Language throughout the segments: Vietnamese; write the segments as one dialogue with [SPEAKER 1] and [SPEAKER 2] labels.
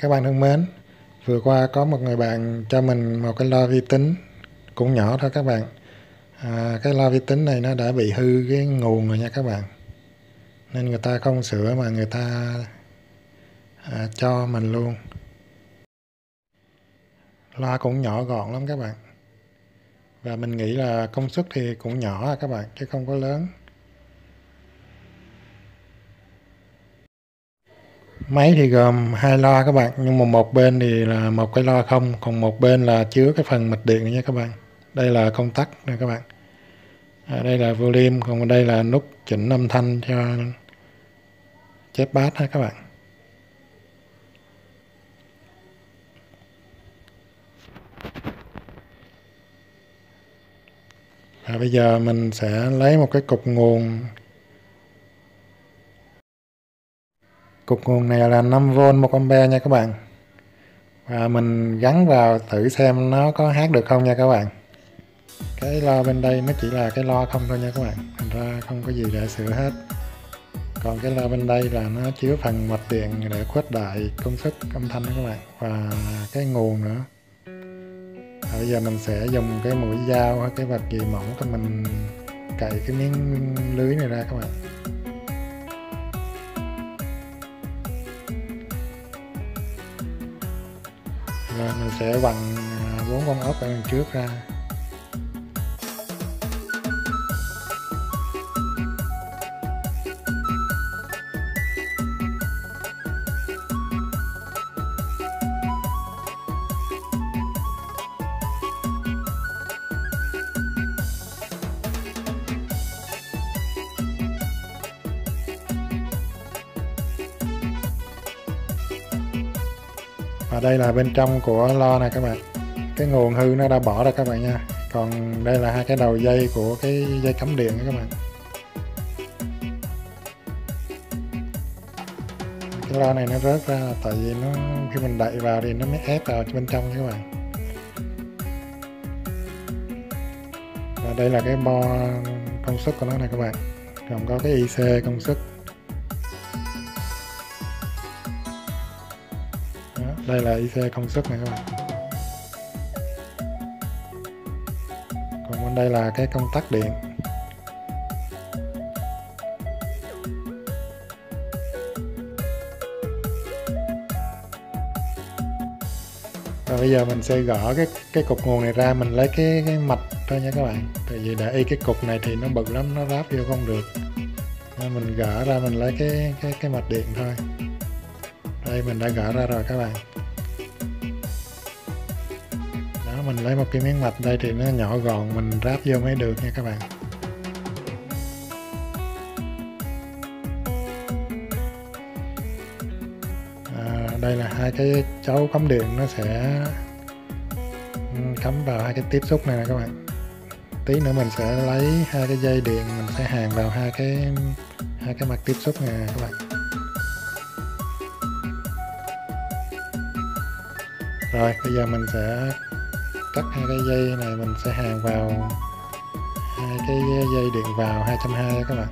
[SPEAKER 1] Các bạn thân mến, vừa qua có một người bạn cho mình một cái loa vi tính cũng nhỏ thôi các bạn. Cái loa vi tính này nó đã bị hư cái nguồn rồi nha các bạn, nên người ta không sửa mà người ta cho mình luôn. Loa cũng nhỏ gọn lắm các bạn, và mình nghĩ là công suất thì cũng nhỏ các bạn, chứ không có lớn. Máy thì gồm hai loa các bạn, nhưng mà một bên thì là một cái loa không, còn một bên là chứa cái phần mạch điện nha các bạn. Đây là công tắc nè các bạn. Đây là volume, còn đây là nút chỉnh âm thanh cho chép bass ha các bạn. Và bây giờ mình sẽ lấy một cái cục nguồn. Cục nguồn này là 5V 1A nha các bạn. Và mình gắn vào thử xem nó có hát được không nha các bạn. Cái loa bên đây nó chỉ là cái loa không thôi nha các bạn, thành ra không có gì để sửa hết. Còn cái loa bên đây là nó chứa phần mạch điện để khuếch đại công suất âm thanh đó các bạn, và cái nguồn nữa. Bây giờ mình sẽ dùng cái mũi dao hay cái vật gì mỏng để mình cạy cái miếng lưới này ra các bạn. Rồi mình sẽ vặn 4 con ốc ở đằng trước ra. Và đây là bên trong của lo này các bạn. Cái nguồn hư nó đã bỏ ra các bạn nha. Còn đây là hai cái đầu dây của cái dây cắm điện đó các bạn. Cái lo này nó rớt ra tại vì nó khi mình đậy vào thì nó mới ép vào bên trong nha các bạn. Và đây là cái bo công suất của nó này các bạn. Còn có cái IC công suất. Đó, đây là IC công suất này các bạn. Còn bên đây là cái công tắc điện. Và bây giờ mình sẽ gỡ cái cục nguồn này ra, mình lấy cái mạch thôi nha các bạn. Tại vì để y cái cục này thì nó bự lắm, nó ráp vô không được. Nên mình gỡ ra, mình lấy cái mạch điện thôi. Đây mình đã gỡ ra rồi các bạn. Đó, mình lấy một cái miếng mạch đây thì nó nhỏ gọn, mình ráp vô mới được nha các bạn. Đây là hai cái chấu cắm điện, nó sẽ cắm vào hai cái tiếp xúc này nè các bạn. Tí nữa mình sẽ lấy hai cái dây điện, mình sẽ hàn vào hai cái mặt tiếp xúc này các bạn. Rồi bây giờ mình sẽ cắt hai cái dây này, mình sẽ hàn vào hai cái dây điện vào 220 các bạn.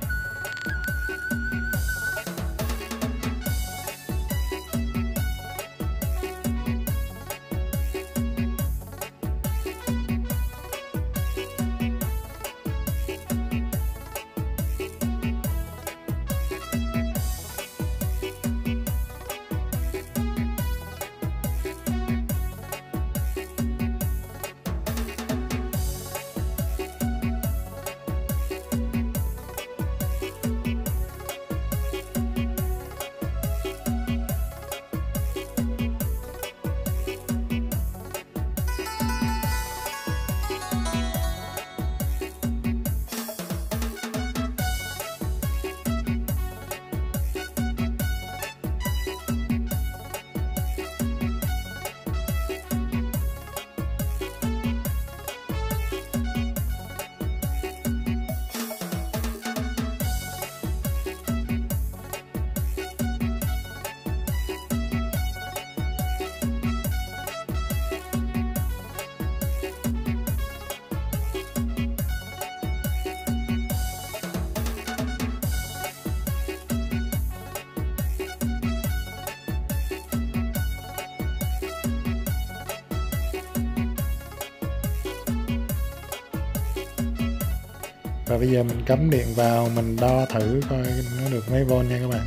[SPEAKER 1] Và bây giờ mình cắm điện vào, mình đo thử coi nó được mấy volt nha các bạn.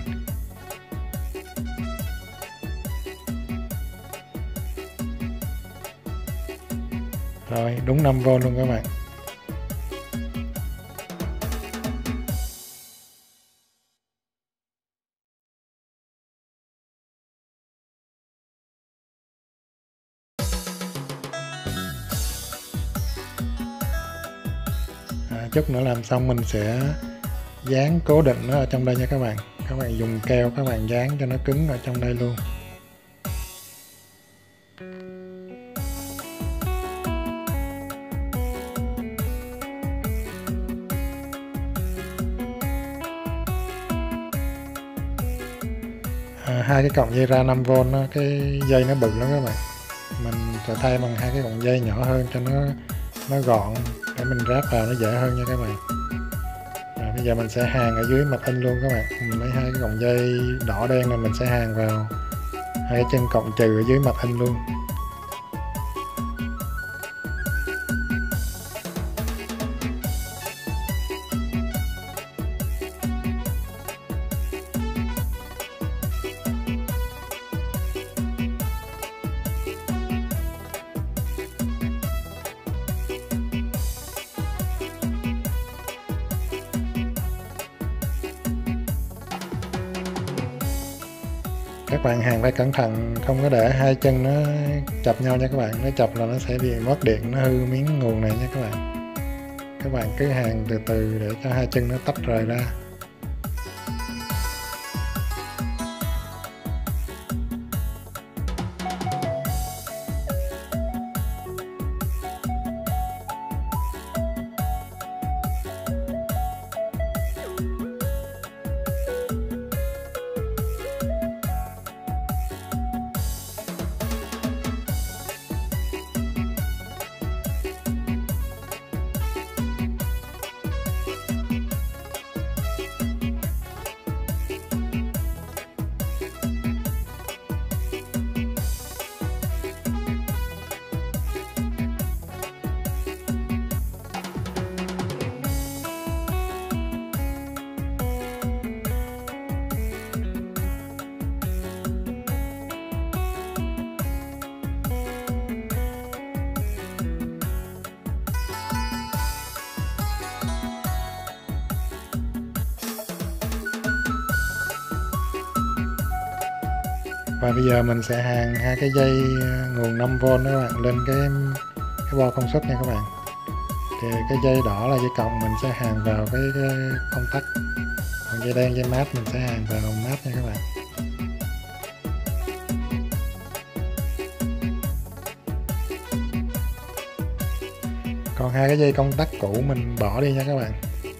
[SPEAKER 1] Rồi, đúng 5V luôn các bạn. Chút nữa làm xong mình sẽ dán cố định nó ở trong đây nha các bạn. Các bạn dùng keo các bạn dán cho nó cứng ở trong đây luôn. Hai cái cọng dây ra 5V nó, cái dây nó bự lắm các bạn. Mình sẽ thay bằng hai cái cọng dây nhỏ hơn cho nó gọn, để mình ráp vào nó dễ hơn nha các bạn. Bây giờ mình sẽ hàn ở dưới mặt in luôn các bạn. Mình lấy hai cái cọng dây đỏ đen này mình sẽ hàn vào hai cái chân cộng trừ ở dưới mặt in luôn. Các bạn hàn phải cẩn thận, không có để hai chân nó chập nhau nha các bạn. Nó chập là nó sẽ bị mất điện, nó hư miếng nguồn này nha các bạn. Các bạn cứ hàn từ từ để cho hai chân nó tách rời ra. Và bây giờ mình sẽ hàn hai cái dây nguồn 5V đó các bạn lên cái bo công suất nha các bạn. Thì cái dây đỏ là dây cộng, mình sẽ hàn vào cái công tắc, còn dây đen dây mát mình sẽ hàn vào mát nha các bạn. Còn hai cái dây công tắc cũ mình bỏ đi nha các bạn.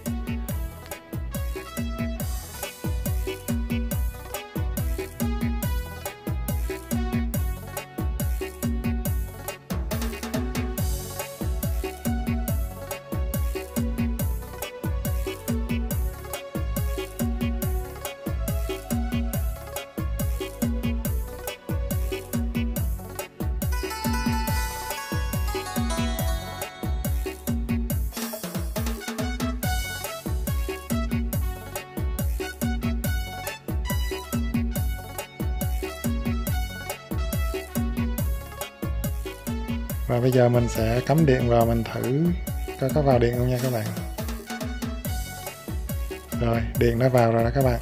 [SPEAKER 1] Và bây giờ mình sẽ cắm điện vào, mình thử coi có vào điện không nha các bạn. Rồi, điện đã vào rồi đó các bạn.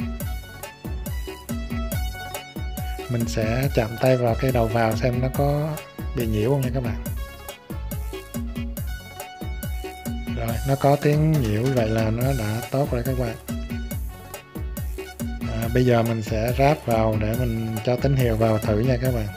[SPEAKER 1] Mình sẽ chạm tay vào cái đầu vào xem nó có bị nhiễu không nha các bạn. Rồi, nó có tiếng nhiễu, vậy là nó đã tốt rồi các bạn. Bây giờ mình sẽ ráp vào để mình cho tín hiệu vào thử nha các bạn.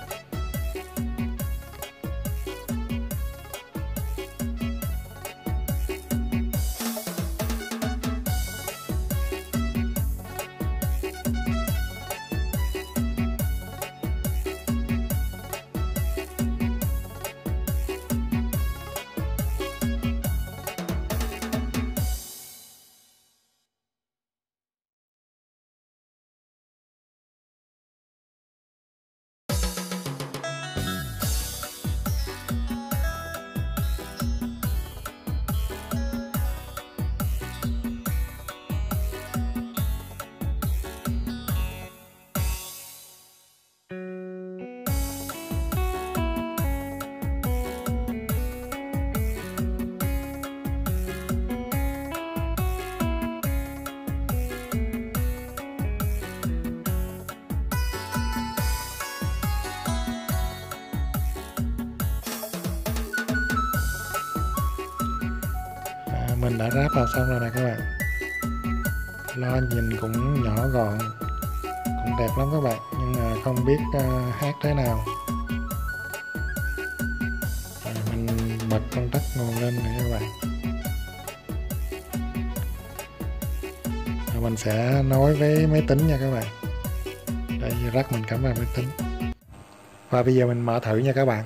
[SPEAKER 1] mình đã ráp vào xong rồi nè các bạn. Lo nhìn cũng nhỏ gọn, cũng đẹp lắm các bạn, nhưng mà không biết hát thế nào. Mình bật công tắc nguồn lên này các bạn. Mình sẽ nối với máy tính nha các bạn. Đây, rắc mình cắm vào máy tính. Và bây giờ mình mở thử nha các bạn.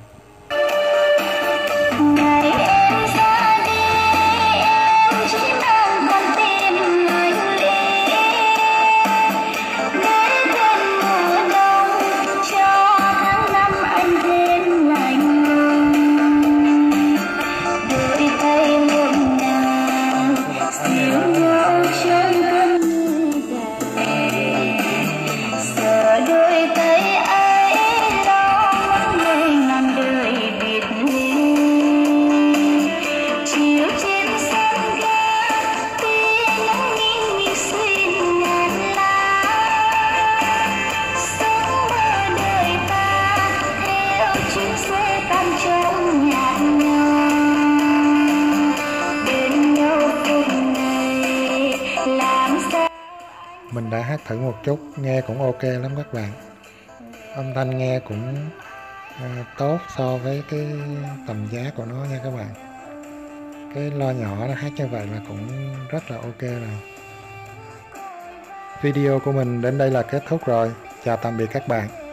[SPEAKER 1] Mình đã hát thử một chút, nghe cũng ok lắm các bạn. Âm thanh nghe cũng tốt so với cái tầm giá của nó nha các bạn. Cái loa nhỏ nó hát như vậy là cũng rất là ok rồi. Video của mình đến đây là kết thúc rồi. Chào tạm biệt các bạn.